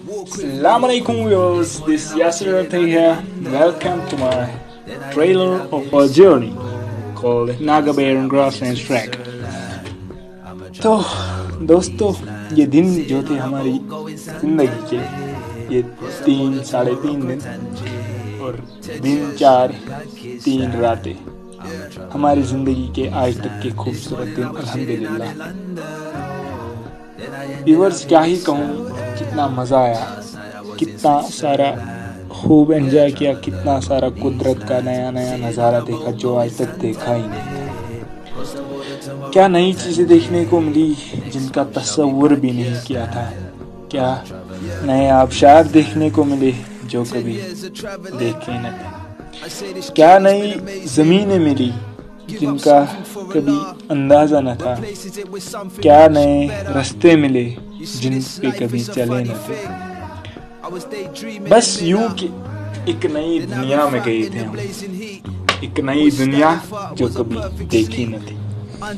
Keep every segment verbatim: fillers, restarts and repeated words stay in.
Assalamualaikum viewers, this is Yasir Rathi here. Welcome to my trailer of a journey called Naga Bear and Grasslands Trek. तो दोस्तों, ये दिन जो थे हमारी जिंदगी के, ये तीन साढ़े तीन दिन और दिन चार तीन रातें हमारी ज़िंदगी के आज तक के खूबसूरत दिन अल्हम्दुलिल्लाह। व्यूअर्स, क्या ही कहूँ, कितना मज़ा आया, कितना सारा खूब एंजॉय किया, कितना सारा कुदरत का नया नया नज़ारा देखा जो आज तक देखा ही नहीं था। क्या नई चीज़ें देखने को मिली जिनका तस्वुर भी नहीं किया था। क्या नए आबशार देखने को मिले जो कभी देखे न थे। क्या नई ज़मीनें मिली जिनका कभी अंदाज़ा न था। क्या नए रास्ते मिले जिन पे कभी चले न थे। बस यूं कि एक नई दुनिया में गए थे हम, एक नई दुनिया जो कभी देखी न थी।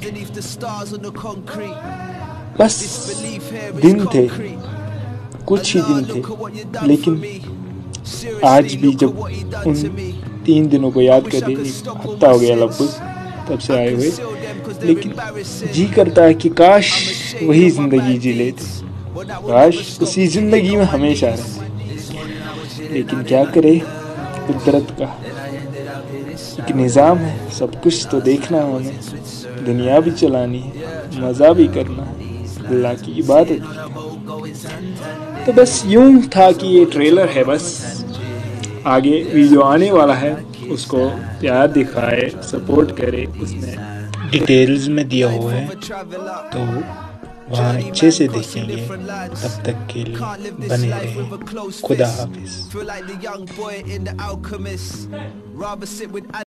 बस दिन थे, कुछ ही दिन थे, लेकिन आज भी जब उन तीन दिनों को याद करते, एक हफ्ता हो गया लगभग तब से आए हुए, लेकिन जी करता है कि काश वही जिंदगी जी लेते, काश उसी जिंदगी में हमेशा रहे। लेकिन क्या करे, कुदरत का एक निज़ाम है, सब कुछ तो देखना है हमें, दुनिया भी चलानी है, मज़ा भी करना है, अल्लाह की इबादत भी। तो बस यूं था कि ये ट्रेलर है, बस आगे वीडियो आने वाला है, उसको प्यार दिखाए, सपोर्ट करे, उसमें डिटेल्स में दिया हुआ है, तो वहाँ अच्छे से देखेंगे। तब तक के लिए बने रहें। खुदा हाफिज।